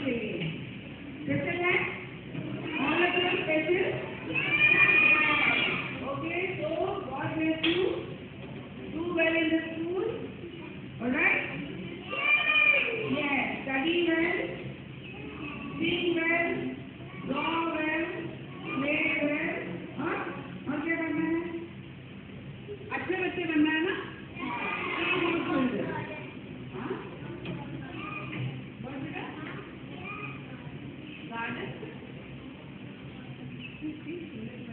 के लिए कैसे हैं all of you special okay so God bless you do well in the school all right yes study well sing well draw well play well हाँ और क्या करना है अच्छे बच्चे बनना है ना Garden?